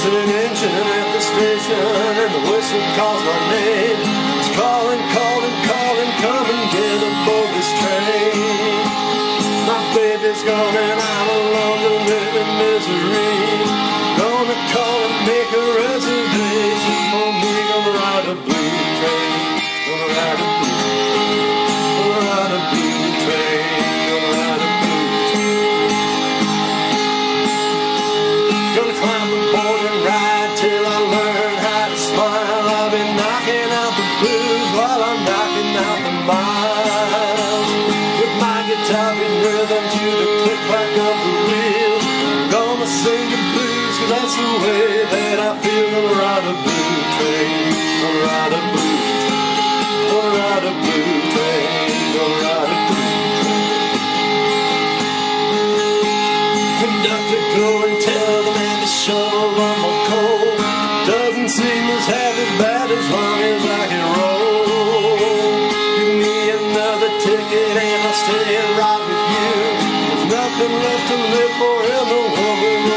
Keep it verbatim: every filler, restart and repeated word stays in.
an engine at the station, and the whistle calls my name. It's calling, calling, calling, come and get aboard this train. My baby's gone and I'm alone to live in misery. Gonna call and make a reservation for me. Gonna ride a blue train. Gonna ride a blue Gonna ride a blue train. Gonna ride a blue train. Gonna climb aboard and ride till I learn how to smile. I'll be knocking out the blues while I'm knocking out the miles. With my guitar in rhythm to the click-clack of the wheels. I'm gonna sing the blues, cause that's the way that I feel. Gonna ride a blue train. Gonna ride a blue Gonna ride a blue train. Gonna ride a blue train. Conductor, go and tell the man to shovel one more coal. Doesn't seem as half as bad as long as I can roll. Give me another ticket and I'll stay right with you. There's nothing left to live for in the world.